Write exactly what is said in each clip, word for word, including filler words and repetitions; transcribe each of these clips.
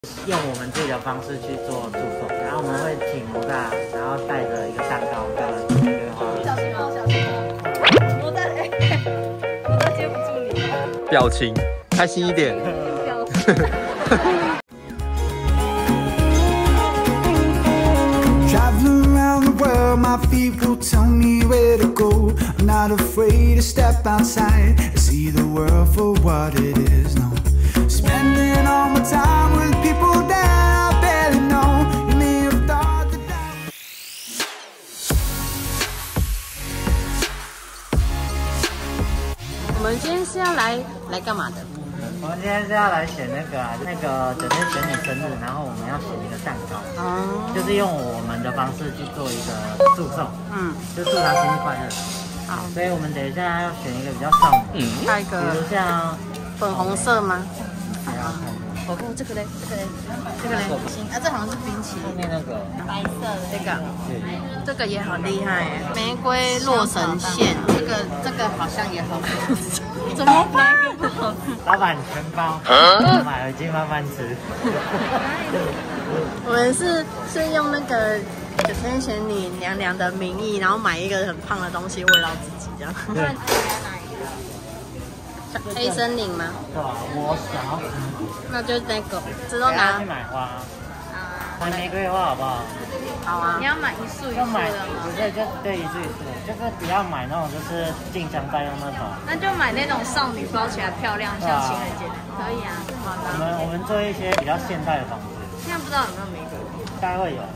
用我们自己的方式去做祝寿，然后我们会请哪吒，然后带着一个蛋糕跟玫瑰花。 小心哦，小心哦！哪吒，哎，哪吒接不住你。 表情，开心一点。 表情。 Traveling around the world, my feet will tell me where to go. I'm not afraid to step outside and see the world for what it is. No, spending all my time with people that I barely know. You may have thought that I... 我们今天是要来来干嘛的？ 我们今天是要来选那个、啊、那个整天选你生日，然后我们要选一个蛋糕，哦，就是用我们的方式去做一个祝寿，嗯，就祝他生日快乐。好，所以我们等一下要选一个比较少女，嗯， 下一个， 比如像粉红色吗？ 还要看。 哦，这个嘞，这个嘞，这个嘞，行啊，这好像是冰淇淋。 后面那个白色的这个，这个也好厉害耶，玫瑰洛神线，这个这个好像也好吃，怎么哪一个不好吃？ 老板全包，买回去慢慢吃。 我们是是用那个九天玄女娘娘的名义，然后买一个很胖的东西慰劳自己，这样。对。黑森林吗？ 对啊，我想要吃。 那就那个，这都拿去买花。买玫瑰花好不好？ 好啊。 你要买一束一束的吗？ 不是，就对一束一束的，就是不要买那种就是进香在用那种。 那就买那种少女包起来漂亮，像情人节。可以啊，好的。 我们我们做一些比较现代的方式。 现在不知道有没有玫瑰？ 应该会有。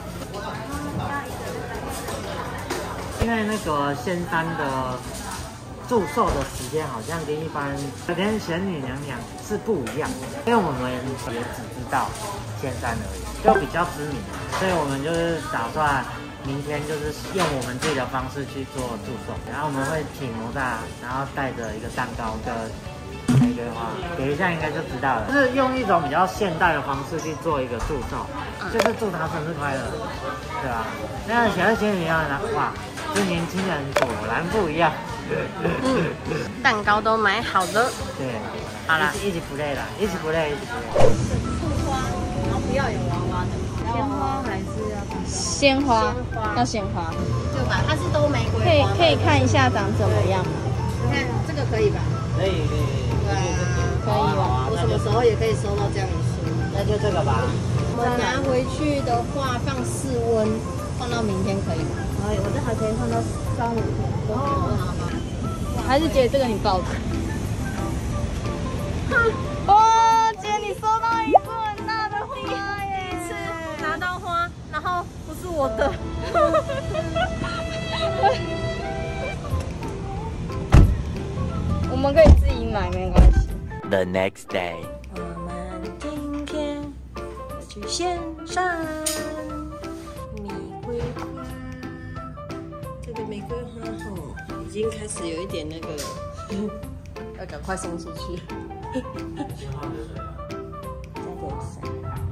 因为那个仙山的祝寿的时间好像跟一般九天玄女娘娘是不一样的，因为我们也只知道仙山而已，就比较知名，所以我们就是打算明天就是用我们自己的方式去做祝寿，然后我们会请哪吒，然后带着一个蛋糕跟玫瑰花，等一下应该就知道了，就是用一种比较现代的方式去做一个祝寿，就是祝他生日快乐，对吧？那小仙女娘娘哇，这年轻人果然不一样。 嗯，蛋糕都买好了。 对， 好啦， 一起不累了，一起不累，一起不累。 束花，然后不要有娃娃的，鲜花还是要鲜花，要鲜花， 就把它是都玫瑰花。 可以可以看一下长怎么样吗？ 你看这个可以吧？ 可以可以对啊， 可以吧？ 我什么时候也可以收到这样一束？ 那就这个吧。 我拿回去的话放室温，放到明天可以吗？ 可以，我这还可以放到三五天。哦，好吧。 还是姐这个你抱着。哇，姐你收到一束很大的花耶！ 第一次拿到花，然后不是我的。 我们可以自己买，没关系。 The next day， 我们今天要去仙山玫瑰花。这个玫瑰花吼，已经开始有一点那个，要赶快送出去。加点水。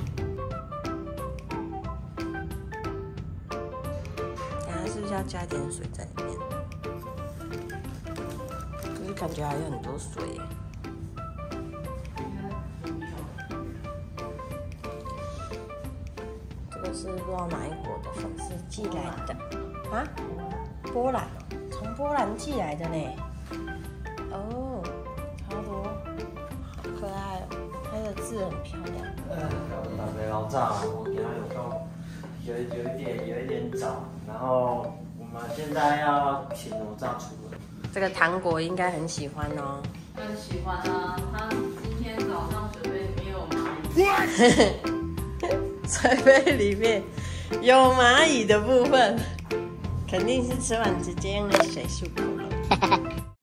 等下是不是要加点水在里面？可是感觉还有很多水耶。 是不知道哪一国的粉丝寄来的啊？波兰，从波兰寄来的呢。哦，好多，好可爱哦，它的字很漂亮。 打给老赵，我给他有够，有有一点有一点早，然后我们现在要请哪吒出来。 这个糖果应该很喜欢哦。 很喜欢啊，他今天早上水杯里面有蚂蚁。 水杯里面有蚂蚁的部分，肯定是吃完直接用那水漱口了。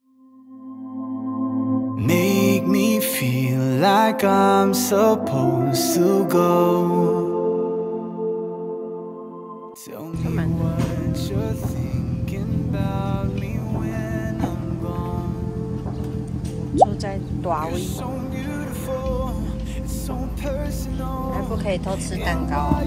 Make me feel like I'm supposed to go. Tell me what you're thinking about me when I'm gone. 住在大卫。 还不可以偷吃蛋糕哦。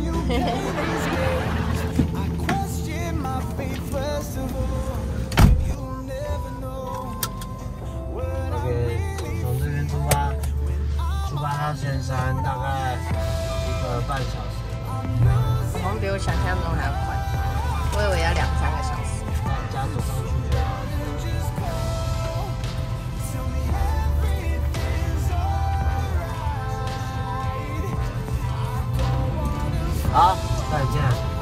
OK，从这边出发，出发到仙山大概半小时。 好像比我想象中还要快，我以为要两三个小时。 再加速上去就好。好，再见。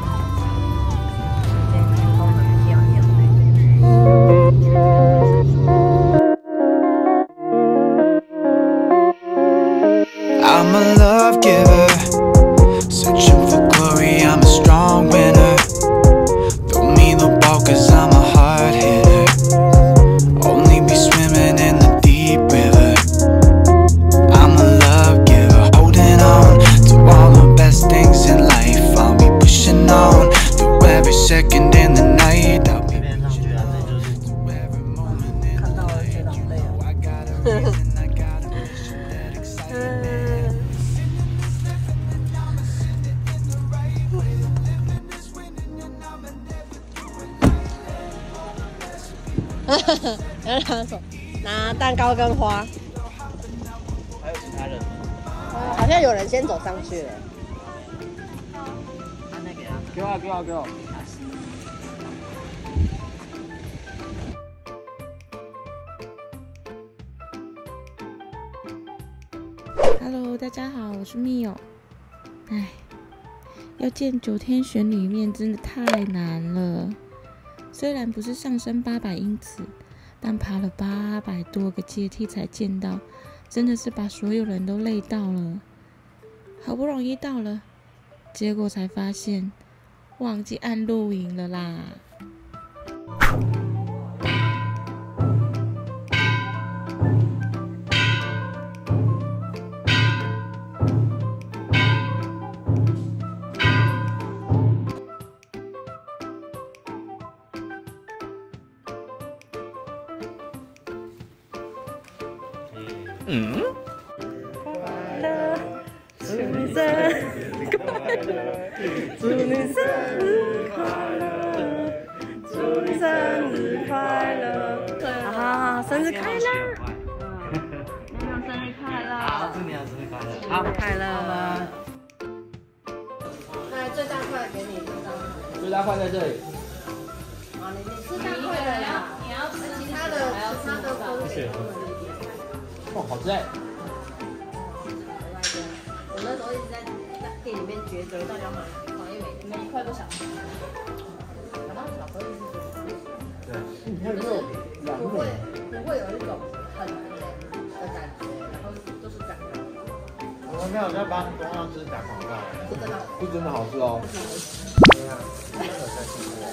风很漂亮。 I'm a love giver, searching for glory, I'm a strong winner. Don't need the ball cause I'm a hard hitter. Only be swimming in the deep river. I'm a love giver, holding on to all the best things in life. I'll be pushing on through every second in the night. I'll be pushing on through every moment in the night. I got a reason, I got a mission, that excitement. 然后他说拿蛋糕跟花， 还有其他人吗？ 好像有人先走上去了。 他那个呀， 给我，给我，给我。 Hello， 大家好，我是密友。哎，要见九天玄女面真的太难了。虽然不是上升八百英尺，但爬了八百多个阶梯才见到，真的是把所有人都累到了。好不容易到了，结果才发现忘记按录影了啦。 嗯， 快乐，祝你生日快乐，祝你生日快乐，祝你生日快乐，啊，生日快乐！ 你好，生日快乐！ 好，祝你好，生日快乐！好， 快乐吗？ 那最大块给你， 最大块在这里。 啊，你你最大块的呀， 你要吃其他的其他的风险。 哦，好吃哎！ 我那时候一直在店里面抉择到底要买哪一枚，每一块都想吃。然后小时候一直觉得， 对， 就是不会不会有一种很甜的感觉，然后都是长高。 我们没有在帮中央之打广告， 是真的。 是真的好吃哦。 对啊，真的有在吃过。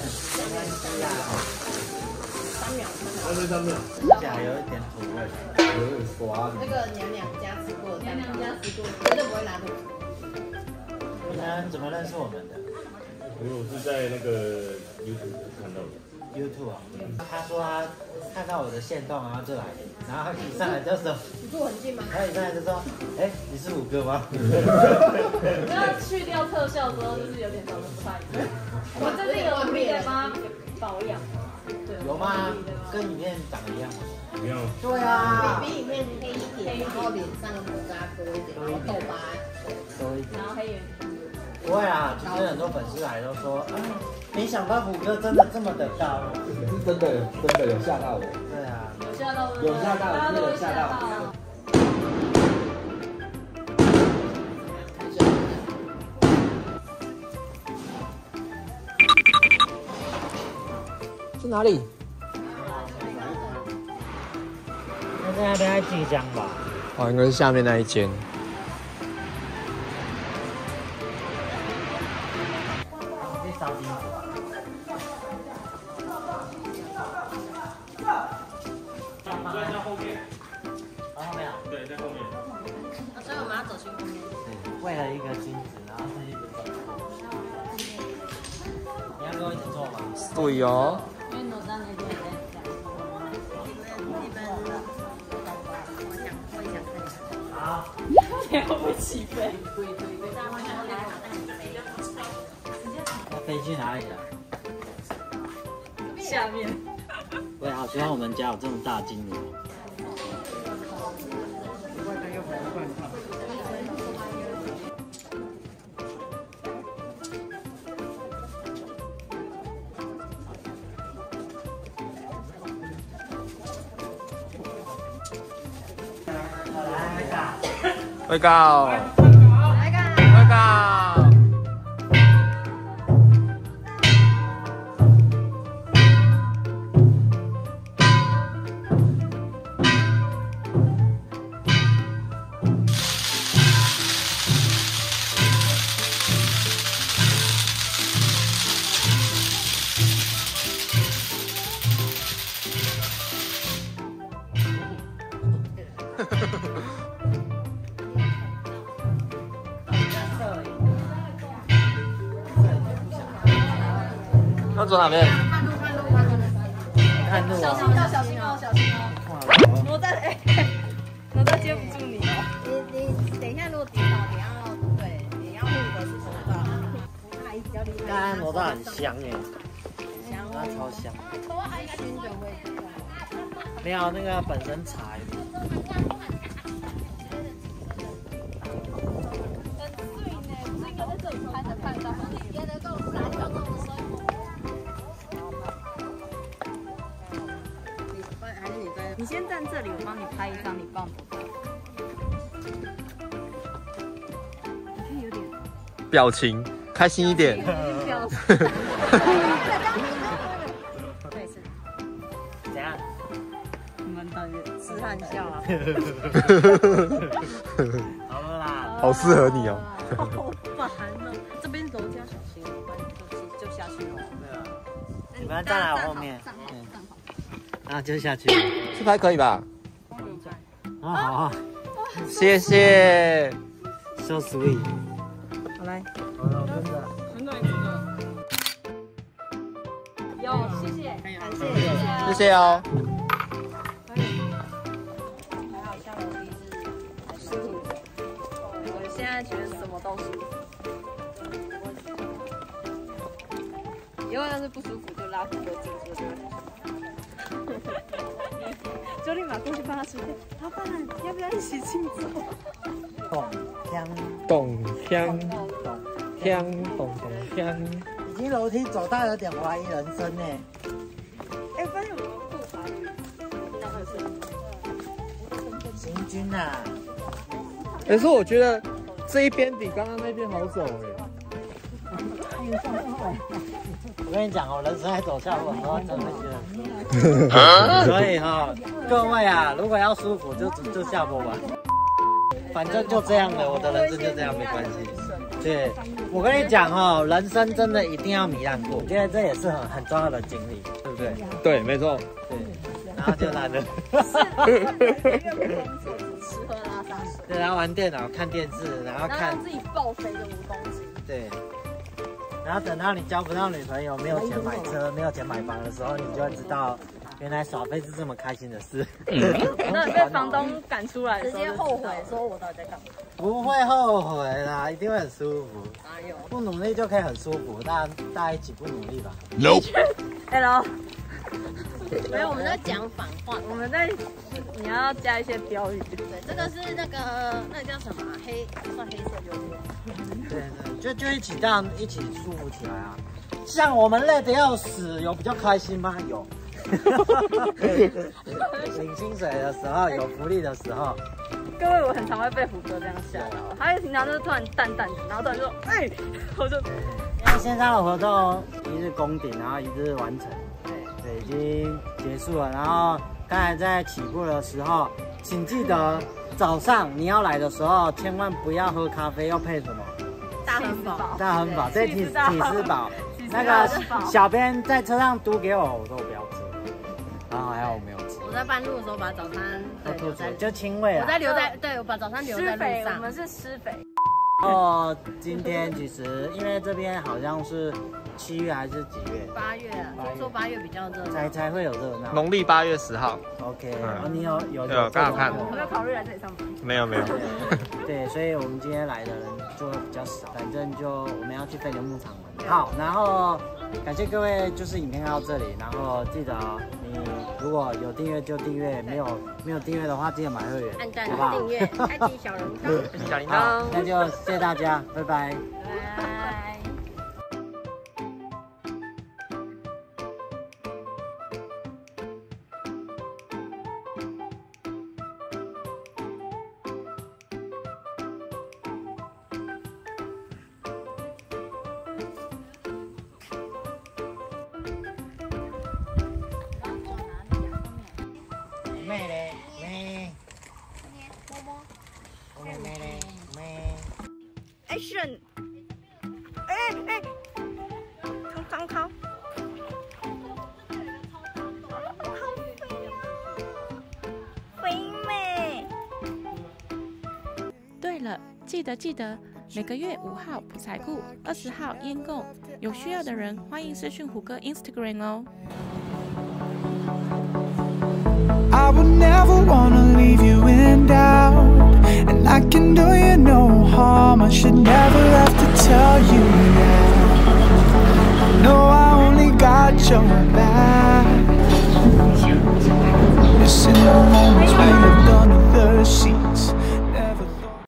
三秒。 三秒三秒。 指甲有一点土味， 有点刷。 那个娘娘家吃过的， 娘娘家吃过， 绝对不会拉肚子。 你们怎么认识我们的因为我是在那个 YouTube 看到的。 ？YouTube 啊，他说他看到我的线动，然后就来，然后一上来就说， 你住很近吗？ 他一上来就说，哎，你是五哥吗？ 不要去掉特效之后，就是有点长得不太一样。我们最近有努力在帮他保养。对， 有吗？跟影片长得一样吗？ 一样。 对啊， 比比影片黑一点，然后脸上的胡渣多一点，然后痘疤多一点。 然后黑眼不会啊，其实很多粉丝来都说，啊，没想到虎哥真的这么的高。 是真的，真的有吓到我。 对啊， 有吓到， 有吓到， 大家都真的有吓到。是哪里？ 那在那边在晋江吧？ 哦，应该是下面那一间。 去烧金子。 在后面。 然后没有？ 对，在后面。 所以我们要走去后面。 对，为了一个金子，然后是一直走错。你要跟我一起做吗？ 对哦。 因为哪吒那边也在讲。 好。 你会不会起飞？ 要飞去哪里了？ 下面。 我也好希望我们家有这么大金鱼。 会告，会告。要走哪边？ 看路小心啊！ 哦，小心哦，小心哦！哪吒，哎，哪吒接不住你哦。 你你等一下，如果跌倒，你要对，你要护的是哪吒，阿姨比较厉害。 刚刚哪吒很香哎， 香它超香。 熏的味道。 没有那个本身茶。 你先站这里，我帮你拍一张，你抱哪吒。你看有点表情开心一点。 表情。 对，是怎样？ 你们当痴汉笑啊。 好了啦。 好适合你哦。 好烦哦！这边楼家小心，不然就就下去了。 对啊。你们站来我后面。啊，就下去。 这拍可以吧？ 哦，好好。 谢谢。 So sweet。 好来， 好了，跟着。 有，谢谢，感谢， 谢谢哦。 还好下楼梯是舒服的，我现在觉得什么都舒服。以后要是不舒服就拉扶就进去了。就立马过去帮他出现，老板，要不要一起庆祝？ 咚锵咚锵锵咚咚锵。 已经楼梯走到有点怀疑人生呢。 哎，发现有没有护法语？那个是行军啊。 可是我觉得这一边比刚刚那边好走哎。 我跟你讲哦，人生在走下坡，然后真的是。所以哈、哦，各位啊，如果要舒服就就下坡吧。反正就这样的，我的人生就这样，没关系。对，我跟你讲哦，人生真的一定要糜烂过，我觉得这也是很很重要的经历，对不对？ 对，没错。 对，然后就懒了。 吃喝拉撒睡。 对，然后玩电脑、看电视，然后看让自己爆肥的五公斤。 对。然后等到你交不到女朋友、没有钱买车、没有钱买房的时候，你就会知道，原来耍废是这么开心的事。 那你被房东赶出来， 直接后悔说我到底在干嘛？ 不会后悔啦，一定会很舒服。 哪有？ 不努力就可以很舒服，大家大家一起不努力吧。 Nope。 Hello。 没有，我们在讲反话。 我们在，你要加一些标语。 对，这个是那个那个叫什么啊黑，算黑色幽默。 对对，就就一起这样一起舒服起来啊。像我们累得要死，有比较开心吗？有。领薪水的时候，有福利的时候。 各位，我很常会被虎哥这样吓到，他平常就是突然淡淡的，然后突然就说，哎、欸，我就。 因为线上的活动一日攻顶，然后一日完成。对，已经结束了。然后刚才在起步的时候，请记得早上你要来的时候，千万不要喝咖啡，要配什么？ 大亨堡。 大亨堡，这体体斯堡。那个小编在车上读给我，我说我不要吃。然后还好我没有吃。 我在半路的时候把早餐都吐出来，就清味了。 我在留在，对我把早餐留在路上。 我们是施肥。 哦，今天其实因为这边好像是七月还是几月？ 八月，听说八月比较热闹， 才才会有热闹。 农历八月十号。 OK，哦，你有有有刚好看。 有没有考虑来这里上班？ 没有没有。 对，所以我们今天来的人就会比较少，反正就我们要去飞牛牧场玩。好，然后感谢各位，就是影片看到这里，然后记得你如果有订阅就订阅，没有没有订阅的话记得买会员， 按赞好不好？ 订阅，开启小铃铛， 小铃好， 铛。 那就谢谢大家，拜拜。 拜。 妹嘞，妹。 摸摸。 我妹妹嘞，妹。 Action！ 哎哎，康康康。 对了，记得记得，每个月五号补财库，二十号烟购，有需要的人欢迎私讯虎哥 Instagram 哦。 I would never wanna leave you in doubt, and I can do you no harm. I should never have to tell you that. No, I only got your back.